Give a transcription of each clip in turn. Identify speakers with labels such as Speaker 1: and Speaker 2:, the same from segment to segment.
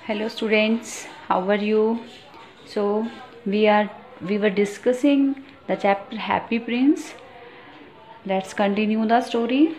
Speaker 1: Hello students, how are you? So we were discussing the chapter Happy Prince. Let's continue the story.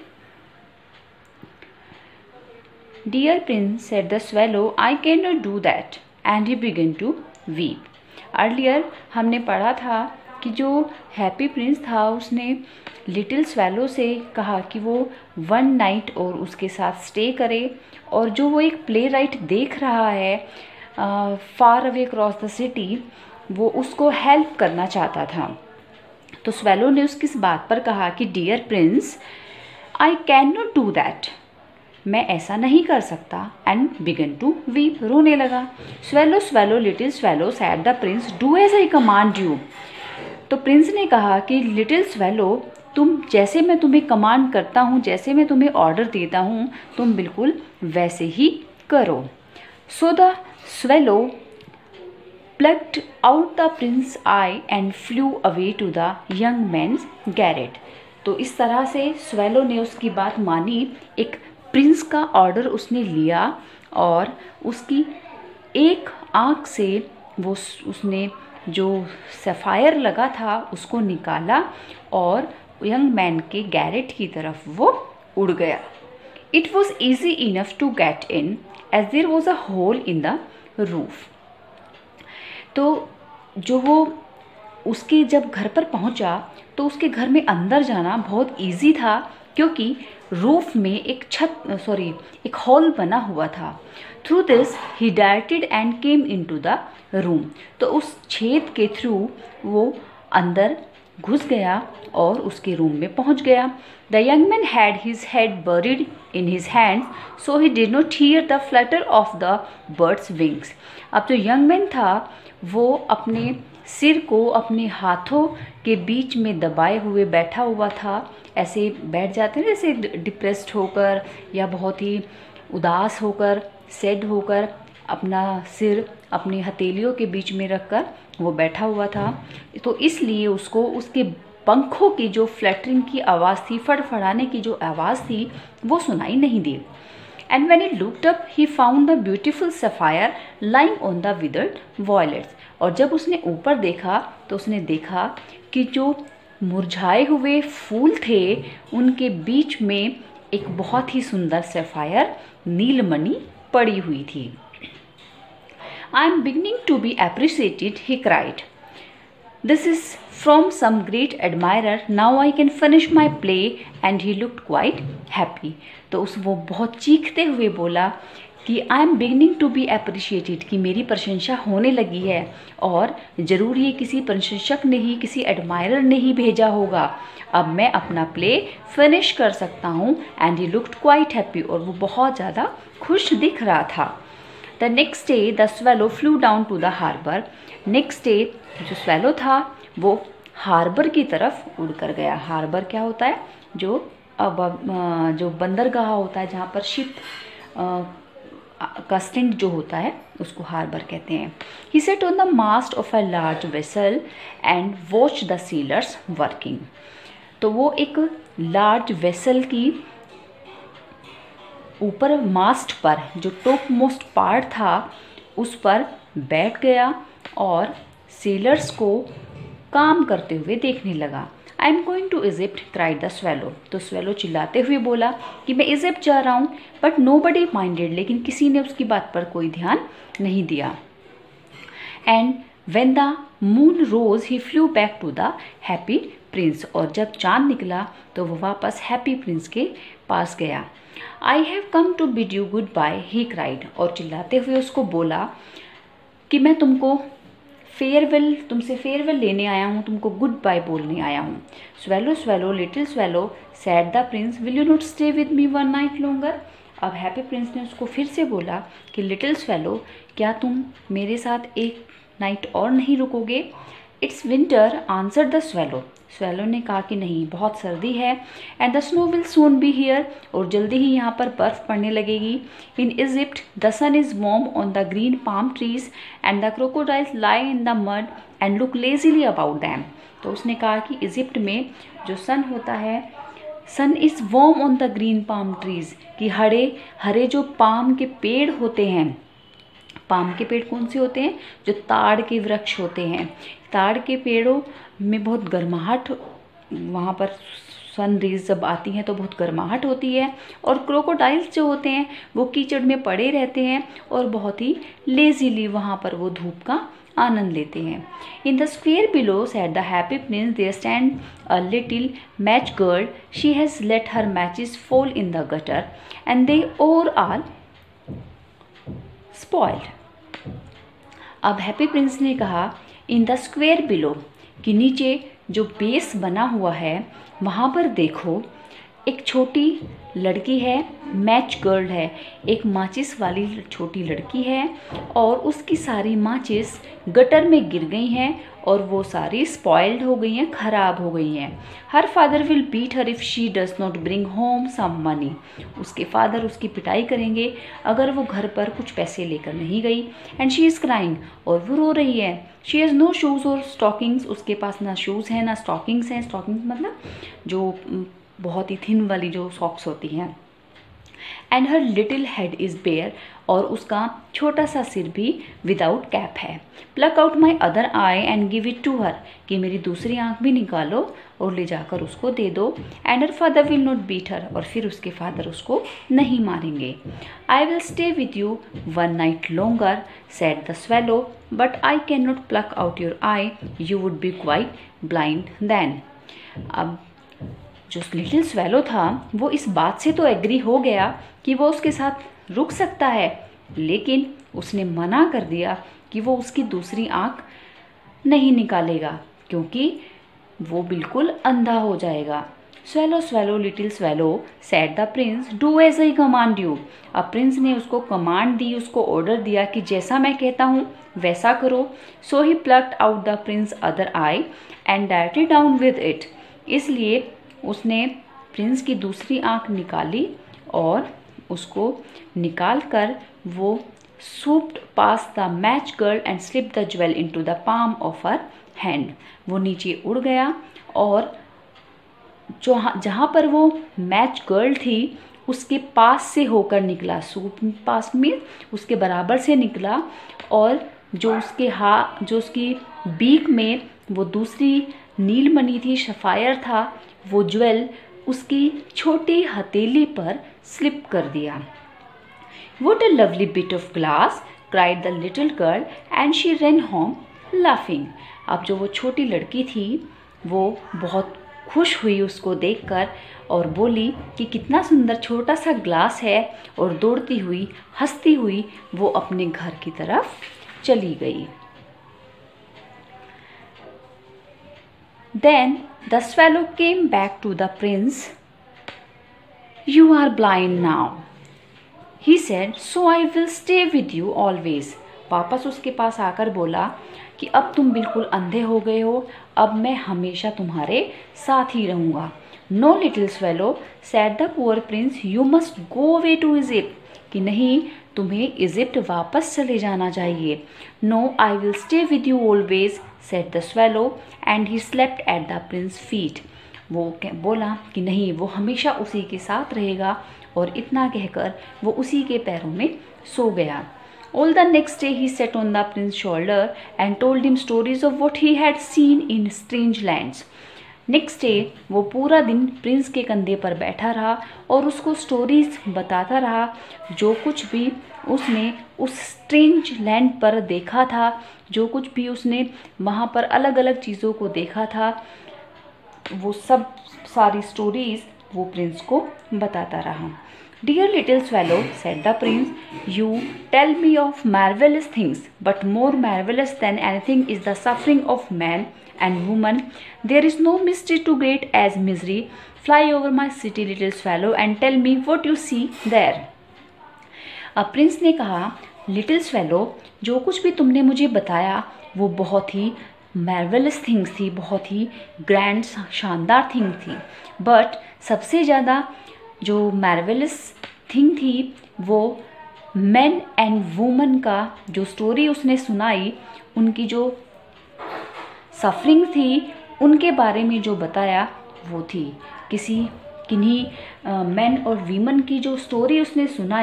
Speaker 1: Dear Prince, said the swallow, I cannot do that, and he began to weep. Earlier हमने पढ़ा था कि जो happy Prince था उसने little swallow से कहा कि वो वन नाइट और उसके साथ स्टे करे, और जो वो एक प्ले राइट देख रहा है far away across the city, वो उसको हेल्प करना चाहता था। तो स्वैलो ने उसकी इस बात पर कहा कि dear prince, I can not do that, मैं ऐसा नहीं कर सकता, एंड बिगन टू वीप, रोने लगा। Swallow swallow little swallow said the prince, do as I command you. तो प्रिंस ने कहा कि लिटिल स्वैलो, तुम जैसे मैं तुम्हें कमांड करता हूँ, जैसे मैं तुम्हें ऑर्डर देता हूँ, तुम बिल्कुल वैसे ही करो। So the swallow plucked out the prince's eye and flew away to the young man's garret। तो इस तरह से स्वैलो ने उसकी बात मानी, एक प्रिंस का ऑर्डर उसने लिया और उसकी एक आँख से वो उसने जो सफ़ायर लगा था उसको निकाला और यंग मैन के गैरेट की तरफ वो उड़ गया। It was easy enough to get in as there was a hole in the roof. तो जो वो उसके जब घर पर पहुंचा तो उसके घर में अंदर जाना बहुत इजी था, क्योंकि रूफ में एक हॉल बना हुआ था। Through this he directed and came into the room. तो उस छेद के थ्रू वो अंदर घुस गया और उसके रूम में पहुंच गया। The young man had his head buried in his hands, so he did not hear the flutter of the bird's wings. अब जो यंग मैन था वो अपने सिर को अपने हाथों के बीच में दबाए हुए बैठा हुआ था। ऐसे बैठ जाते हैं जैसे डिप्रेस्ड होकर या बहुत ही उदास होकर, सैड होकर, अपना सिर अपनी हथेलियों के बीच में रखकर वो बैठा हुआ था। तो इसलिए उसको उसके पंखों की जो फ्लैटरिंग की आवाज़ थी, फड़फड़ाने की जो आवाज़ थी, वो सुनाई नहीं दी। And when he looked up, he found the beautiful sapphire lying on the withered violets। और जब उसने ऊपर देखा तो उसने देखा कि जो मुरझाए हुए फूल थे उनके बीच में एक बहुत ही सुंदर सफ़ायर नीलमणि पड़ी हुई थी। I am beginning to be appreciated, he cried. This is from some great admirer. Now I can finish my play, and he looked quite happy। तो वो बहुत चीखते हुए बोला कि I am beginning to be appreciated, कि मेरी प्रशंसा होने लगी है, और ज़रूर ये किसी प्रशंसक ने ही, किसी एडमायरर ने ही भेजा होगा। अब मैं अपना प्ले फिनिश कर सकता हूँ। And he looked quite happy, और वो बहुत ज़्यादा खुश दिख रहा था। The next day the swallow flew down to the harbour. Next day जो स्वैलो था वो हार्बर की तरफ उड़ कर गया। हार्बर क्या होता है? जो बंदरगाह होता है जहाँ पर शिप का स्टैंड जो होता है उसको हार्बर कहते हैं। He set on the mast of a large vessel and watch the sailors working. तो वो एक लार्ज वेसल की ऊपर मास्ट पर, जो टॉप मोस्ट पार्ट था, उस पर बैठ गया और सेलर्स को काम करते हुए देखने लगा। I am going to Egypt, cried the swallow. तो स्वैलो चिल्लाते हुए बोला कि मैं इजिप्ट जा रहा हूँ। बट नोबडी माइंडेड, लेकिन किसी ने उसकी बात पर कोई ध्यान नहीं दिया। And when the moon rose he flew back to the happy prince. और जब चांद निकला तो वो वापस हैप्पी प्रिंस के पास गया। I have come to bid you goodbye, he cried. और चिल्लाते हुए उसको बोला कि मैं तुमसे फेयरवेल लेने आया हूँ, तुमको गुड बाय बोलने आया हूँ। Swallow swallow little swallow said the prince, will you not stay with me one night longer. अब हैप्पी प्रिंस ने उसको फिर से बोला कि लिटिल स्वैलो, क्या तुम मेरे साथ एक नाइट और नहीं रुकोगे? It's winter, answer the swallow. Swallow ने कहा कि नहीं, बहुत सर्दी है। And the snow will soon be here, और जल्दी ही यहाँ पर बर्फ़ पड़ने लगेगी। In Egypt the sun is warm on the green palm trees and the crocodiles lie in the mud and look lazily about them. तो उसने कहा कि इजिप्ट में जो सन होता है, sun is warm on the green palm trees, कि हरे हरे जो पाम के पेड़ होते हैं पाम के पेड़ कौन से होते हैं? जो ताड़ के वृक्ष होते हैं। ताड़ के पेड़ों में बहुत गर्माहट, वहाँ पर सन रेज जब आती हैं तो बहुत गर्माहट होती है। और क्रोकोडाइल्स जो होते हैं वो कीचड़ में पड़े रहते हैं और बहुत ही लेजीली वहाँ पर वो धूप का आनंद लेते हैं। In the square below said the happy prince there stand a little match girl, she has let her matches fall in the gutter and they over are spoiled. अब हैप्पी प्रिंस ने कहा इन द स्क्वेयर बिलो, कि नीचे जो base बना हुआ है वहाँ पर देखो एक छोटी लड़की है, मैच गर्ल है, एक माचिस वाली छोटी लड़की है और उसकी सारी माचिस गटर में गिर गई हैं और वो सारी स्पॉइल्ड हो गई हैं, ख़राब हो गई हैं। Her father will beat her if she does not bring home some money, उसके फादर उसकी पिटाई करेंगे अगर वो घर पर कुछ पैसे लेकर नहीं गई। एंड शी इज़ क्राइंग, और वो रो रही है। शी हैज़ नो शूज़ और स्टॉकिंग्स, उसके पास ना शूज़ हैं ना स्टॉकिंग्स हैं। स्टॉकिंग्स मतलब जो बहुत ही थिन वाली जो सॉक्स होती हैं। And her little head is bare, और उसका छोटा सा सिर भी विदाउट कैप है। Pluck out my other eye and give it to her, कि मेरी दूसरी आँख भी निकालो और ले जाकर उसको दे दो। And her father will not beat her, और फिर उसके फादर उसको नहीं मारेंगे। I will stay with you one night longer said the swallow, but I can not pluck out your eye, you would be quite blind then. अब जो little swallow था वो इस बात से तो एग्री हो गया कि वो उसके साथ रुक सकता है, लेकिन उसने मना कर दिया कि वो उसकी दूसरी आँख नहीं निकालेगा क्योंकि वो बिल्कुल अंधा हो जाएगा। Swallow swallow little swallow said the prince, do as I command you. अब प्रिंस ने उसको कमांड दी, उसको ऑर्डर दिया कि जैसा मैं कहता हूँ वैसा करो। So he plucked out the prince other eye and directly down with it, इसलिए उसने प्रिंस की दूसरी आँख निकाली और उसको निकाल कर वो swooped past the match girl and slipped the jewel into the palm of her hand। वो नीचे उड़ गया और जो जहाँ पर वो मैच गर्ल थी उसके पास से होकर निकला। सूप पास में उसके बराबर से निकला और जो उसकी बीक में वो दूसरी नीलमणि थी, सफायर था, वो ज्वेल उसकी छोटी हथेली पर स्लिप कर दिया। What a lovely bit of glass, cried the little girl and she ran home laughing। अब जो वो छोटी लड़की थी वो बहुत खुश हुई उसको देखकर और बोली कि कितना सुंदर छोटा सा ग्लास है, और दौड़ती हुई हंसती हुई वो अपने घर की तरफ चली गई। Then the swallow came back to the prince. You are blind now, he said, so I will stay with you always। वापस उसके पास आकर बोला कि अब तुम बिल्कुल अंधे हो गए हो, अब मैं हमेशा तुम्हारे साथ ही रहूँगा। No little swallow, said the poor prince, you must go away to Egypt। कि नहीं, तुम्हें इजिप्ट वापस चले जाना चाहिए। No, I will stay with you always, said the swallow, and he slept at the prince's feet। वो बोला कि नहीं, वो हमेशा उसी के साथ रहेगा, और इतना कहकर वो उसी के पैरों में सो गया। All the next day he sat on the prince's shoulder and told him stories of what he had seen in strange lands। Next day वो पूरा दिन प्रिंस के कंधे पर बैठा रहा और उसको स्टोरीज बताता रहा, जो कुछ भी उसने उस स्ट्रेंज लैंड पर देखा था, जो कुछ भी उसने वहाँ पर अलग अलग चीज़ों को देखा था, वो सब सारी स्टोरीज वो प्रिंस को बताता रहा। Dear little swallow, said the prince, you tell me of marvelous things, but more marvelous than anything is the suffering of man and woman। There is no mystery too great as misery। Fly over my city, little swallow, and tell me what you see there। अब prince ने कहा, little swallow, जो कुछ भी तुमने मुझे बताया वो बहुत ही मार्वेलस थिंग्स थी, बहुत ही ग्रैंड शानदार थिंग थी, बट सबसे ज़्यादा जो मार्वेलस थिंग थी वो मैन एंड वुमन का जो स्टोरी उसने सुनाई, उनकी जो सफरिंग थी, उनके बारे में जो बताया वो थी। किन्हीं मैन और वीमन की जो स्टोरी उसने सुनाई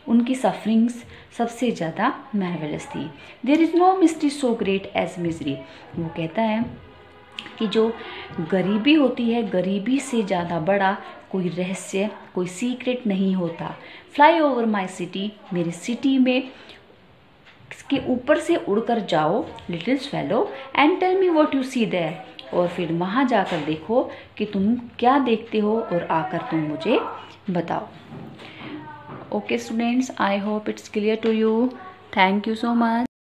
Speaker 1: उनकी सफरिंग्स सबसे ज़्यादा मार्वेलस थी। There is no mystery so great as misery. वो कहता है कि जो गरीबी होती है, गरीबी से ज़्यादा बड़ा कोई रहस्य, कोई सीक्रेट नहीं होता। फ्लाई ओवर माई सिटी, मेरी सिटी में इसके ऊपर से उड़कर जाओ little swallow, and tell me what you see there, और फिर वहाँ जाकर देखो कि तुम क्या देखते हो और आकर तुम मुझे बताओ। Okay students, I hope it's clear to you. Thank you so much.